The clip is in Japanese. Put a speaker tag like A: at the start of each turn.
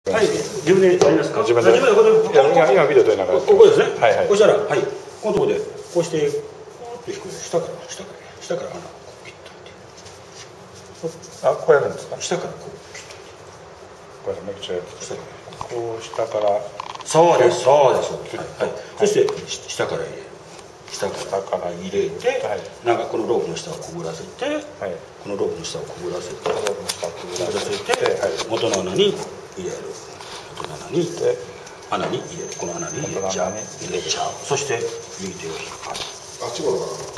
A: はい、自分でやりますか。
B: 自分で。今ビデオ撮りながら。
A: ここですね。
B: はいはい。
A: そしたら、はい、このところで、こうして、下から、ピッと。
B: あ、こうやるんですか。
A: 下からこう。
B: これもう一度やって。こう下から。
A: そうです。はい。そして、下から入れる。下から入れて、なんかこのロープの下をくぐらせて、このロープの下をくぐらせて、元の穴に入れる。元の穴に入れる。この穴に入れちゃう。そして右手を引っ張る。
C: あっちもだから。